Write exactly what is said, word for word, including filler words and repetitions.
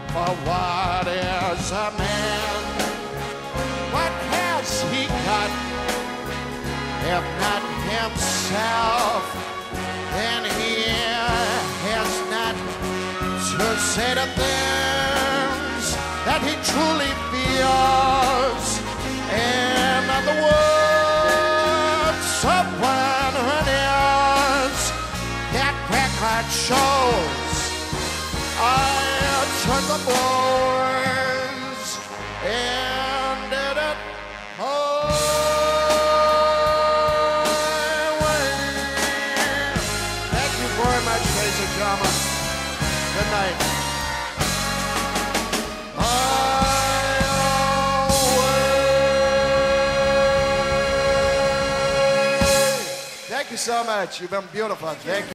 For what is a man? What has he got? If not himself, then he has not to say the things that he truly feels. In other words, of one who is that record shows I took the boys and did it my way. Thank you very much, ladies and gentlemen. Good night. My way. Thank you so much. You've been beautiful. Thank you.